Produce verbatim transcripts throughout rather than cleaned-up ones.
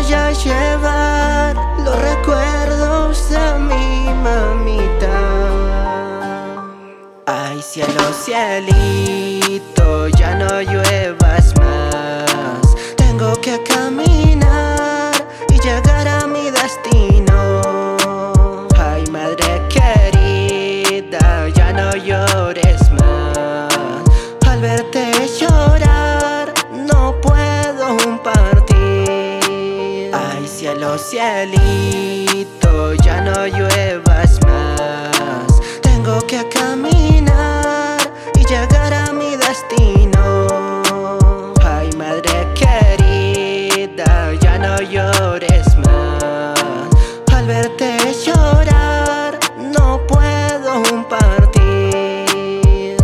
voy a llevar los recuerdos de mi mamita. Ay, cielo, cielito, ya no lluevas más. Tengo que caminar y llegar a mi destino. Ay, madre querida, ya no llores más. Al verte llorar, no puedo partir. Ay, cielo, cielito, ya no lluevas más. Tengo que caminar y llegar a mi destino. Ay, madre querida, ya no llores más. Al verte llorar, no puedo partir.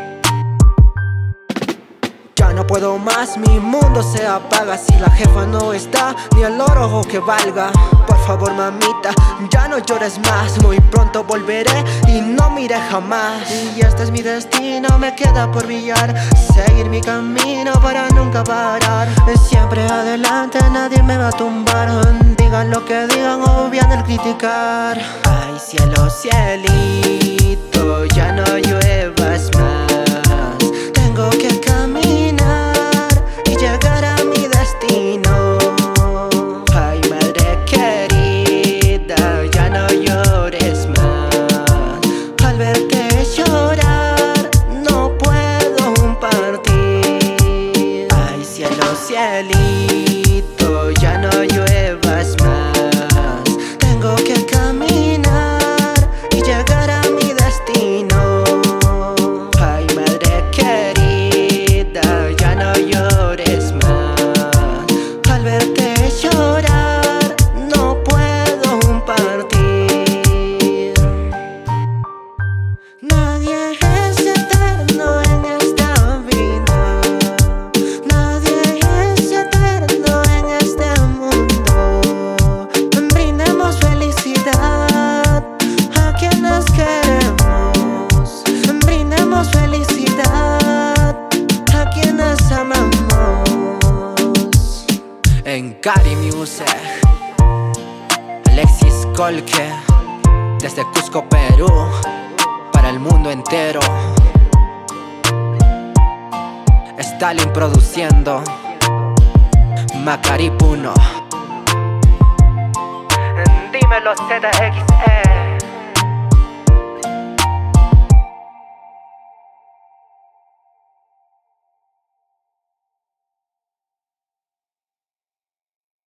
Ya no puedo más, mi mundo se apaga. Si la jefa no está, ni el oro que valga. Por favor, mamita, ya no llores más. Muy pronto volveré y no miré jamás. Y este es mi destino, me queda por brillar. Seguir mi camino para nunca parar. Siempre adelante, nadie me va a tumbar. Digan lo que digan o bien el criticar. Ay, cielo, cielito, ya no lluevas más. Tengo que caminar y llegar a mi destino. Ay, madre querida, ya no llores más. Al verte llorar, no puedo partir. Ay, cielo, cielito, ya no lluevas más. Tengo que caminar y llegar a mi destino. Ay, madre querida, ya no llores más. Al verte llorar, no puedo partir. Nadie es eterno en esta vida. Nadie es eterno en este mundo. Brindemos felicidad a quienes queremos. Brindemos felicidad a quienes amamos. En Cari Music, Alexis Colque, desde Cusco, Perú, para el mundo entero. Stalin produciendo, Macari Puno. Dímelo Z X E.